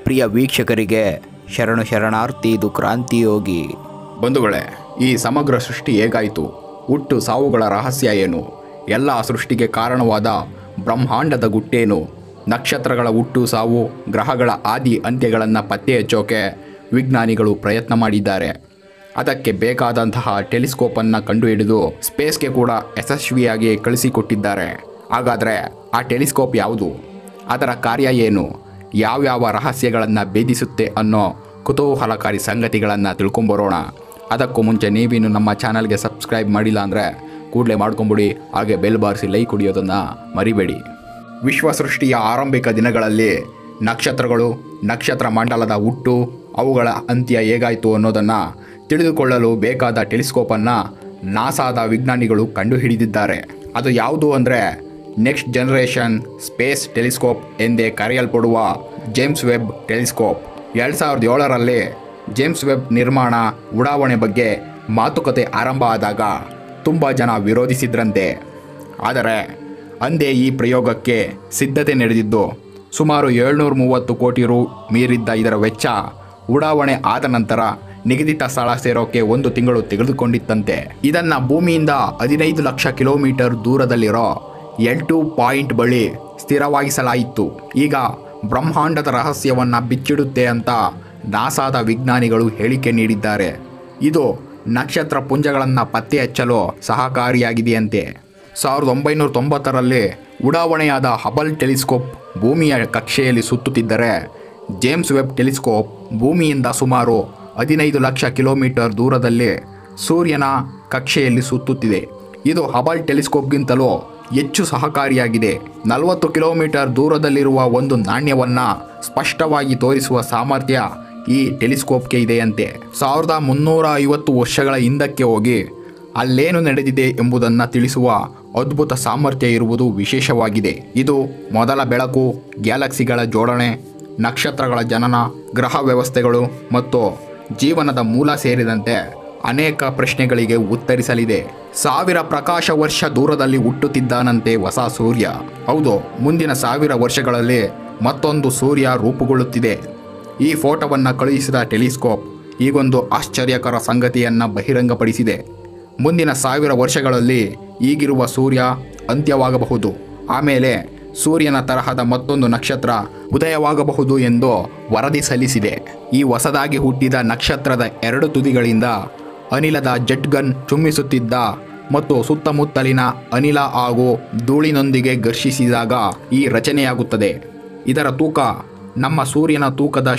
ಪ್ರಿಯ ವೀಕ್ಷಕರಿಗೆ ಶರಣು ಶರಣಾರ್ಥಿ. ಇದು ಕ್ರಾಂತಿಯೋಗಿ. ಬಂಧುಗಳೇ, ಈ ಸಮಗ್ರ ಸೃಷ್ಟಿ ಹೇಗಾಯಿತು, ಹುಟ್ಟು ಸಾವುಗಳ ರಹಸ್ಯ ಏನು, ಎಲ್ಲ ಸೃಷ್ಟಿಗೆ ಕಾರಣವಾದ ಬ್ರಹ್ಮಾಂಡದ ಗುಟ್ಟೇನು, ನಕ್ಷತ್ರಗಳ ಹುಟ್ಟು ಸಾವು, ಗ್ರಹಗಳ ಆದಿ ಅಂತ್ಯಗಳನ್ನು ಪತ್ತೆ ಹಚ್ಚೋಕೆ ವಿಜ್ಞಾನಿಗಳು ಪ್ರಯತ್ನ ಮಾಡಿದ್ದಾರೆ. ಅದಕ್ಕೆ ಬೇಕಾದಂತಹ ಟೆಲಿಸ್ಕೋಪನ್ನು ಕಂಡುಹಿಡಿದು ಸ್ಪೇಸ್ಗೆ ಕೂಡ ಯಶಸ್ವಿಯಾಗಿ ಕಳಿಸಿಕೊಟ್ಟಿದ್ದಾರೆ. ಹಾಗಾದರೆ ಆ ಟೆಲಿಸ್ಕೋಪ್ ಯಾವುದು, ಅದರ ಕಾರ್ಯ ಏನು, ಯಾವ್ಯಾವ ರಹಸ್ಯಗಳನ್ನು ಭೇದಿಸುತ್ತೆ ಅನ್ನೋ ಕುತೂಹಲಕಾರಿ ಸಂಗತಿಗಳನ್ನು ತಿಳ್ಕೊಂಬರೋಣ. ಅದಕ್ಕೂ ಮುಂಚೆ ನೀವಿನ್ನು ನಮ್ಮ ಚಾನಲ್ಗೆ ಸಬ್ಸ್ಕ್ರೈಬ್ ಮಾಡಿಲ್ಲ ಅಂದರೆ ಕೂಡಲೇ ಮಾಡ್ಕೊಂಬಿಡಿ. ಹಾಗೆ ಬೆಲ್ ಬಾರಿಸಿ ಲೈಕ್ ಹೊಡಿಯೋದನ್ನು ಮರಿಬೇಡಿ. ವಿಶ್ವಸೃಷ್ಟಿಯ ಆರಂಭಿಕ ದಿನಗಳಲ್ಲಿ ನಕ್ಷತ್ರಗಳು, ನಕ್ಷತ್ರ ಮಂಡಲದ ಹುಟ್ಟು, ಅವುಗಳ ಅಂತ್ಯ ಹೇಗಾಯಿತು ಅನ್ನೋದನ್ನು ತಿಳಿದುಕೊಳ್ಳಲು ಬೇಕಾದ ಟೆಲಿಸ್ಕೋಪನ್ನು ನಾಸಾದ ವಿಜ್ಞಾನಿಗಳು ಕಂಡುಹಿಡಿದಿದ್ದಾರೆ. ಅದು ಯಾವುದು ಅಂದರೆ ನೆಕ್ಸ್ಟ್ ಜನರೇಷನ್ ಸ್ಪೇಸ್ ಟೆಲಿಸ್ಕೋಪ್ ಎಂದೇ ಕರೆಯಲ್ಪಡುವ ಜೇಮ್ಸ್ ವೆಬ್ ಟೆಲಿಸ್ಕೋಪ್. 2007ರಲ್ಲಿ ಜೇಮ್ಸ್ ವೆಬ್ ನಿರ್ಮಾಣ, ಉಡಾವಣೆ ಬಗ್ಗೆ ಮಾತುಕತೆ ಆರಂಭ ಆದಾಗ ತುಂಬ ಜನ ವಿರೋಧಿಸಿದ್ರಂತೆ. ಆದರೆ ಅಂದೇ ಈ ಪ್ರಯೋಗಕ್ಕೆ ಸಿದ್ಧತೆ ನಡೆದಿದ್ದು ಸುಮಾರು 730 ಕೋಟಿ ರು ಮೀರಿದ್ದ ಇದರ ವೆಚ್ಚ ಉಡಾವಣೆ ಆದ ನಂತರ ನಿಗದಿತ ಸ್ಥಳ ಸೇರೋಕೆ 1 ತಿಂಗಳು ತೆಗೆದುಕೊಂಡಿತ್ತಂತೆ. ಇದನ್ನು ಭೂಮಿಯಿಂದ 15 ಲಕ್ಷ ಕಿಲೋಮೀಟರ್ ದೂರದಲ್ಲಿರೋ L2 ಪಾಯಿಂಟ್ ಬಳಿ ಸ್ಥಿರವಾಗಿಸಲಾಯಿತು. ಈಗ ಬ್ರಹ್ಮಾಂಡದ ರಹಸ್ಯವನ್ನು ಬಿಚ್ಚಿಡುತ್ತೆ ಅಂತ ನಾಸಾದ ವಿಜ್ಞಾನಿಗಳು ಹೇಳಿಕೆ ನೀಡಿದ್ದಾರೆ. ಇದು ನಕ್ಷತ್ರ ಪುಂಜಗಳನ್ನು ಪತ್ತೆ ಹಚ್ಚಲು ಸಹಕಾರಿಯಾಗಿದೆಯಂತೆ. 1990ರಲ್ಲಿ ಉಡಾವಣೆಯಾದ ಹಬಲ್ ಟೆಲಿಸ್ಕೋಪ್ ಭೂಮಿಯ ಕಕ್ಷೆಯಲ್ಲಿ ಸುತ್ತುತ್ತಿದ್ದರೆ, ಜೇಮ್ಸ್ ವೆಬ್ ಟೆಲಿಸ್ಕೋಪ್ ಭೂಮಿಯಿಂದ ಸುಮಾರು 15 ಲಕ್ಷ ಕಿಲೋಮೀಟರ್ ದೂರದಲ್ಲಿ ಸೂರ್ಯನ ಕಕ್ಷೆಯಲ್ಲಿ ಸುತ್ತುತ್ತಿದೆ. ಇದು ಹಬಲ್ ಟೆಲಿಸ್ಕೋಪ್ಗಿಂತಲೂ ಹೆಚ್ಚು ಸಹಕಾರಿಯಾಗಿದೆ. 40 ಕಿಲೋಮೀಟರ್ ದೂರದಲ್ಲಿರುವ ಒಂದು ನಾಣ್ಯವನ್ನು ಸ್ಪಷ್ಟವಾಗಿ ತೋರಿಸುವ ಸಾಮರ್ಥ್ಯ ಈ ಟೆಲಿಸ್ಕೋಪ್ಗೆ ಇದೆಯಂತೆ. 1350 ವರ್ಷಗಳ ಹಿಂದಕ್ಕೆ ಹೋಗಿ ಅಲ್ಲೇನು ನಡೆದಿದೆ ಎಂಬುದನ್ನು ತಿಳಿಸುವ ಅದ್ಭುತ ಸಾಮರ್ಥ್ಯ ಇರುವುದು ವಿಶೇಷವಾಗಿದೆ. ಇದು ಮೊದಲ ಬೆಳಕು, ಗ್ಯಾಲಕ್ಸಿಗಳ ಜೋಡಣೆ, ನಕ್ಷತ್ರಗಳ ಜನನ, ಗ್ರಹ ವ್ಯವಸ್ಥೆಗಳು ಮತ್ತು ಜೀವನದ ಮೂಲ ಸೇರಿದಂತೆ ಅನೇಕ ಪ್ರಶ್ನೆಗಳಿಗೆ ಉತ್ತರಿಸಲಿದೆ. 1000 ಪ್ರಕಾಶ ವರ್ಷ ದೂರದಲ್ಲಿ ಹುಟ್ಟುತ್ತಿದ್ದಾನಂತೆ ಹೊಸ ಸೂರ್ಯ. ಹೌದು, ಮುಂದಿನ 1000 ವರ್ಷಗಳಲ್ಲಿ ಮತ್ತೊಂದು ಸೂರ್ಯ ರೂಪುಗೊಳ್ಳುತ್ತಿದೆ. ಈ ಫೋಟೋವನ್ನು ಕಳುಹಿಸಿದ ಟೆಲಿಸ್ಕೋಪ್ ಈಗೊಂದು ಆಶ್ಚರ್ಯಕರ ಸಂಗತಿಯನ್ನು ಬಹಿರಂಗಪಡಿಸಿದೆ. ಮುಂದಿನ 1000 ವರ್ಷಗಳಲ್ಲಿ ಈಗಿರುವ ಸೂರ್ಯ ಅಂತ್ಯವಾಗಬಹುದು. ಆಮೇಲೆ ಸೂರ್ಯನ ತರಹದ ಮತ್ತೊಂದು ನಕ್ಷತ್ರ ಉದಯವಾಗಬಹುದು ಎಂದು ವರದಿ ಸಲ್ಲಿಸಿದೆ. ಈ ಹೊಸದಾಗಿ ಹುಟ್ಟಿದ ನಕ್ಷತ್ರದ 2 ತುದಿಗಳಿಂದ ಅನಿಲದ ಜೆಟ್ ಗನ್ ಚುಮ್ಮಿಸುತ್ತಿದ್ದ ಮತ್ತು ಸುತ್ತಮುತ್ತಲಿನ ಅನಿಲ ಹಾಗೂ ಧೂಳಿನೊಂದಿಗೆ ಘರ್ಷಿಸಿದಾಗ ಈ ರಚನೆಯಾಗುತ್ತದೆ. ಇದರ ತೂಕ ನಮ್ಮ ಸೂರ್ಯನ ತೂಕದ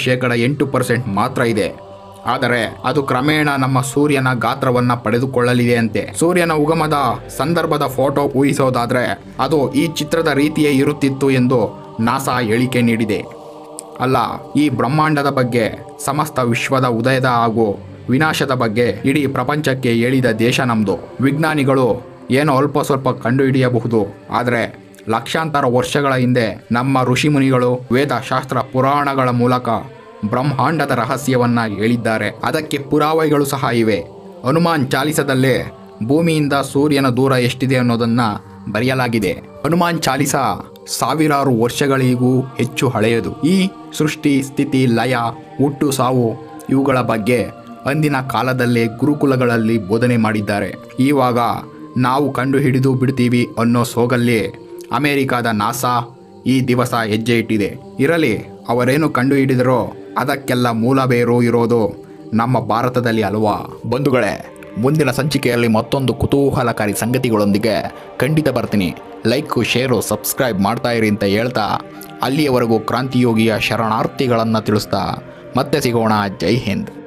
8% ಮಾತ್ರ ಇದೆ. ಆದರೆ ಅದು ಕ್ರಮೇಣ ನಮ್ಮ ಸೂರ್ಯನ ಗಾತ್ರವನ್ನು ಪಡೆದುಕೊಳ್ಳಲಿದೆಯಂತೆ. ಸೂರ್ಯನ ಉಗಮದ ಸಂದರ್ಭದ ಫೋಟೋ ಊಹಿಸೋದಾದರೆ ಅದು ಈ ಚಿತ್ರದ ರೀತಿಯೇ ಇರುತ್ತಿತ್ತು ಎಂದು ನಾಸಾ ಹೇಳಿಕೆ ನೀಡಿದೆ. ಅಲ್ಲ, ಈ ಬ್ರಹ್ಮಾಂಡದ ಬಗ್ಗೆ, ಸಮಸ್ತ ವಿಶ್ವದ ಉದಯದ ಹಾಗೂ ವಿನಾಶದ ಬಗ್ಗೆ ಇಡೀ ಪ್ರಪಂಚಕ್ಕೆ ಹೇಳಿದ ದೇಶ ನಮ್ಮದು. ವಿಜ್ಞಾನಿಗಳು ಏನೋ ಅಲ್ಪ ಸ್ವಲ್ಪ ಕಂಡುಹಿಡಿಯಬಹುದು, ಆದರೆ ಲಕ್ಷಾಂತರ ವರ್ಷಗಳ ಹಿಂದೆ ನಮ್ಮ ಋಷಿಮುನಿಗಳು ವೇದಶಾಸ್ತ್ರ ಪುರಾಣಗಳ ಮೂಲಕ ಬ್ರಹ್ಮಾಂಡದ ರಹಸ್ಯವನ್ನು ಹೇಳಿದ್ದಾರೆ. ಅದಕ್ಕೆ ಪುರಾವೆಗಳು ಸಹ ಇವೆ. ಹನುಮಾನ್ ಚಾಲಿಸದಲ್ಲೇ ಭೂಮಿಯಿಂದ ಸೂರ್ಯನ ದೂರ ಎಷ್ಟಿದೆ ಅನ್ನೋದನ್ನು ಬರೆಯಲಾಗಿದೆ. ಹನುಮಾನ್ ಚಾಲಿಸ ಸಾವಿರಾರು ವರ್ಷಗಳಿಗೂ ಹೆಚ್ಚು ಹಳೆಯದು. ಈ ಸೃಷ್ಟಿ, ಸ್ಥಿತಿ, ಲಯ, ಹುಟ್ಟು ಸಾವು ಇವುಗಳ ಬಗ್ಗೆ ಅಂದಿನ ಕಾಲದಲ್ಲೇ ಗುರುಕುಲಗಳಲ್ಲಿ ಬೋಧನೆ ಮಾಡಿದ್ದಾರೆ. ಇವಾಗ ನಾವು ಕಂಡುಹಿಡಿದು ಬಿಡ್ತೀವಿ ಅನ್ನೋ ಸೋಗಲ್ಲಿ ಅಮೆರಿಕಾದ ನಾಸಾ ಈ ದಿವಸ ಹೆಜ್ಜೆ ಇಟ್ಟಿದೆ. ಇರಲಿ, ಅವರೇನು ಕಂಡುಹಿಡಿದರೋ ಅದಕ್ಕೆಲ್ಲ ಮೂಲ ಬೇರು ಇರೋದು ನಮ್ಮ ಭಾರತದಲ್ಲಿ ಅಲ್ವಾ. ಬಂಧುಗಳೇ, ಮುಂದಿನ ಸಂಚಿಕೆಯಲ್ಲಿ ಮತ್ತೊಂದು ಕುತೂಹಲಕಾರಿ ಸಂಗತಿಗಳೊಂದಿಗೆ ಖಂಡಿತ ಬರ್ತೀನಿ. ಲೈಕು, ಶೇರು, ಸಬ್ಸ್ಕ್ರೈಬ್ ಮಾಡ್ತಾ ಇರಿ ಅಂತ ಹೇಳ್ತಾ, ಅಲ್ಲಿಯವರೆಗೂ ಕ್ರಾಂತಿಯೋಗಿಯ ಶರಣಾರ್ಥಿಗಳನ್ನು ತಿಳಿಸ್ತಾ ಮತ್ತೆ ಸಿಗೋಣ. ಜೈ ಹಿಂದ್.